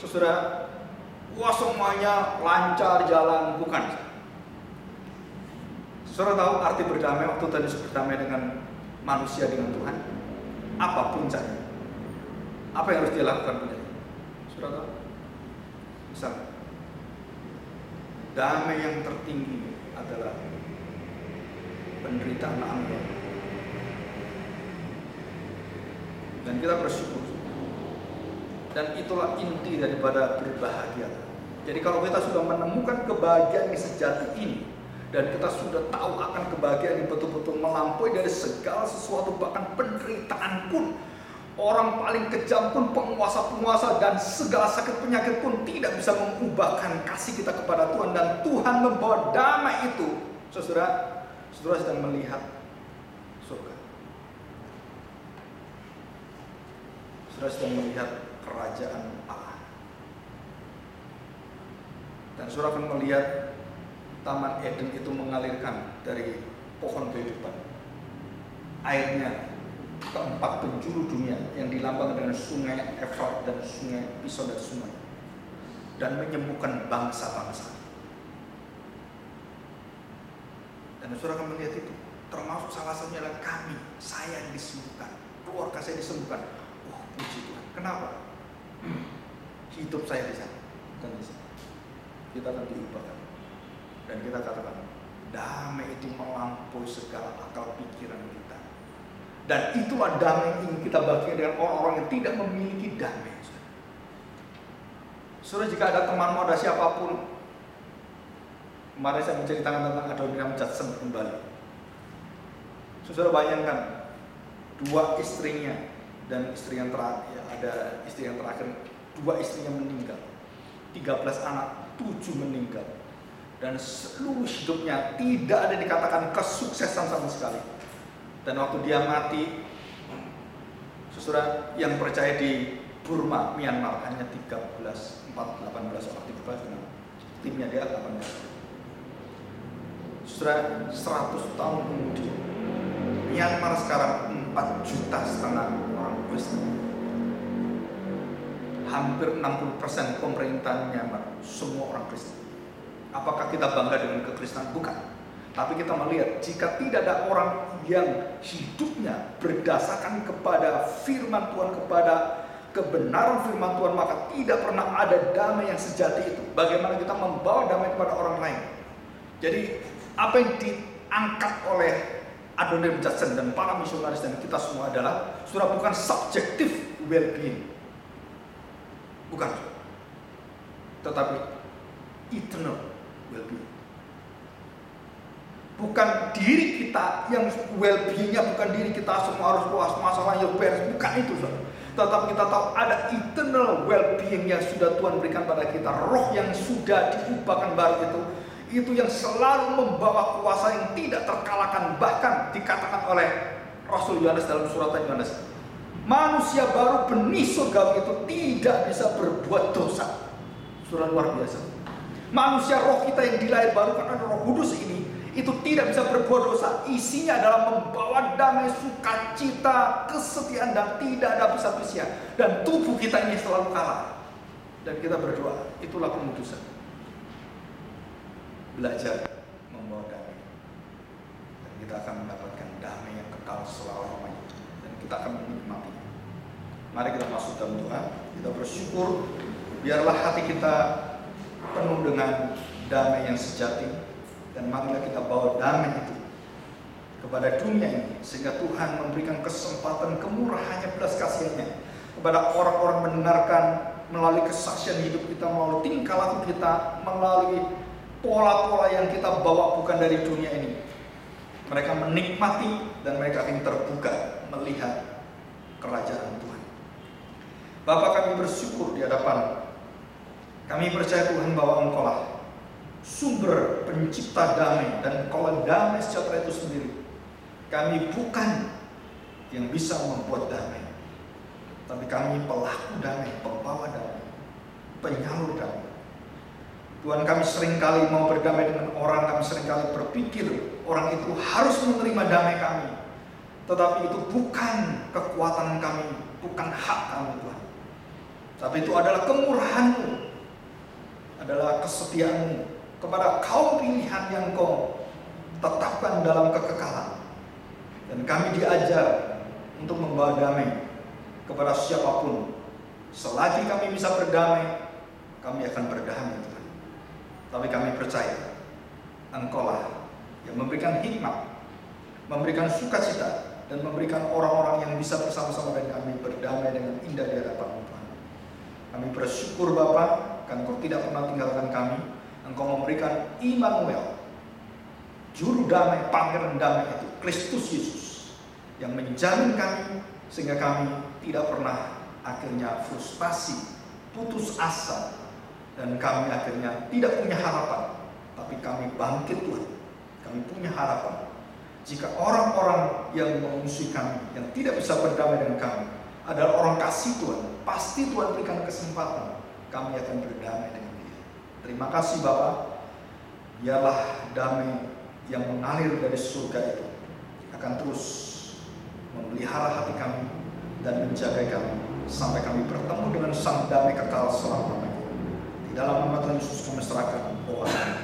saudara, wah semuanya lancar jalan, bukan. Saudara tahu arti berdamai waktu tadi berdamai dengan manusia, dengan Tuhan? Apa puncaknya? Apa yang harus dia lakukan puncaknya? Saudara tahu? Misal, damai yang tertinggi adalah penderitaan Allah. Dan kita bersyukur. Dan itulah inti daripada berbahagia. Jadi kalau kita sudah menemukan kebahagiaan yang sejati ini, dan kita sudah tahu akan kebahagiaan yang betul-betul melampaui dari segala sesuatu, bahkan penderitaan pun, orang paling kejam pun, penguasa-penguasa dan segala sakit penyakit pun tidak bisa mengubahkan kasih kita kepada Tuhan. Dan Tuhan membawa damai itu. Saudara sedang melihat surga. Saudara sedang melihat kerajaan Allah. Dan saudara akan melihat Taman Eden itu mengalirkan dari pohon kehidupan. Airnya keempat penjuru dunia yang dilambangkan dengan sungai Efrat dan sungai Pison dan sungai, dan menyembuhkan bangsa-bangsa. Dan saudara akan melihat itu, termasuk salah satunya adalah kami, saya yang disembuhkan, keluarga saya disembuhkan. Oh, puji Tuhan. Kenapa? Hidup saya di sana dan di sana. Kita akan diubahkan. Dan kita katakan, damai itu melampaui segala akal pikiran kita. Dan itulah damai yang ingin kita bagikan dengan orang-orang yang tidak memiliki damai. Saudara, jika ada temanmu, ada siapapun, kemarin saya menceritakan tentang Adoniram Judson kembali. Saudara bayangkan, dua istrinya dan istri yang terakhir, ada istri yang terakhir, dua istrinya meninggal, 13 anak, 7 meninggal. Dan seluruh hidupnya tidak ada dikatakan kesuksesan sama sekali. Dan waktu dia mati, saudara yang percaya di Burma, Myanmar, hanya 18 orang, 13, timnya dia 18. Saudara, 100 tahun kemudian, Myanmar sekarang 4,5 juta orang Kristen. Hampir 60% pemerintahan Myanmar semua orang Kristen. Apakah kita bangga dengan kekristenan? Bukan. Tapi kita melihat, jika tidak ada orang yang hidupnya berdasarkan kepada firman Tuhan, kepada kebenaran firman Tuhan, maka tidak pernah ada damai yang sejati itu. Bagaimana kita membawa damai kepada orang lain? Jadi apa yang diangkat oleh Adoniram Judson dan para misionaris dan kita semua adalah sudah bukan subjektif well-being, bukan, tetapi eternal well-being. Bukan diri kita yang well-beingnya, bukan diri kita semua harus puas, masalahnya beres, bukan itu, saudara. Tetapi kita tahu ada eternal well-being yang sudah Tuhan berikan pada kita, roh yang sudah diubahkan baru itu yang selalu membawa kuasa yang tidak terkalahkan. Bahkan dikatakan oleh Rasul Yohanes dalam suratan Yohanes, manusia baru benih surgawi itu tidak bisa berbuat dosa. Surah luar biasa. Manusia roh kita yang dilahir baru karena Roh Kudus ini, itu tidak bisa berbuat dosa. Isinya adalah membawa damai, sukacita, kesetiaan, dan tidak ada pisah-pisah. Dan tubuh kita ini selalu kalah. Dan kita berdoa, itulah pemutusan. Belajar membawa damai. Dan kita akan mendapatkan damai yang kekal selama-lamanya. Dan kita akan menikmati. Mari kita masuk dalam doa. Kita bersyukur, biarlah hati kita penuh dengan damai yang sejati, dan marilah kita bawa damai itu kepada dunia ini, sehingga Tuhan memberikan kesempatan kemurahannya, belas kasih-Nya kepada orang-orang mendengarkan melalui kesaksian hidup kita, melalui tingkah laku kita, melalui pola-pola yang kita bawa bukan dari dunia ini. Mereka menikmati dan mereka akan terbuka melihat kerajaan Tuhan. Bapa, kami bersyukur di hadapan. Kami percaya Tuhan bahwa Engkau-lah sumber pencipta damai, dan Engkau-lah damai sejahtera itu sendiri. Kami bukan yang bisa membuat damai, tapi kami pelaku damai, pembawa damai, penyalur damai. Tuhan, kami seringkali mau berdamai dengan orang, kami seringkali berpikir orang itu harus menerima damai kami, tetapi itu bukan kekuatan kami, bukan hak kami, Tuhan. Tapi itu adalah kemurahan-Mu, adalah kesetiaan-Mu kepada kaum pilihan yang Kau tetapkan dalam kekekalan. Dan kami diajar untuk membawa damai kepada siapapun. Selagi kami bisa berdamai, kami akan berdamai, Tuhan. Tapi kami percaya Engkau-lah yang memberikan hikmat, memberikan sukacita, dan memberikan orang-orang yang bisa bersama-sama dengan kami berdamai dengan indah di hadapan-Mu, Tuhan. Kami bersyukur Bapa, karena Engkau tidak pernah tinggalkan kami. Engkau memberikan Immanuel, juru damai, pangeran damai itu, Kristus Yesus, yang menjamin kami sehingga kami tidak pernah akhirnya frustasi, putus asa, dan kami akhirnya tidak punya harapan. Tapi kami bangkit, Tuhan. Kami punya harapan. Jika orang-orang yang memusuhi kami, yang tidak bisa berdamai dengan kami, adalah orang kasih Tuhan, pasti Tuhan berikan kesempatan, kami akan berdamai dengan dia. Terima kasih Bapa. Biarlah damai yang mengalir dari surga itu akan terus memelihara hati kami dan menjaga kami sampai kami bertemu dengan Sang Damai kekal selama-lamanya. Di dalam nama Tuhan Yesus kami serahkan doa.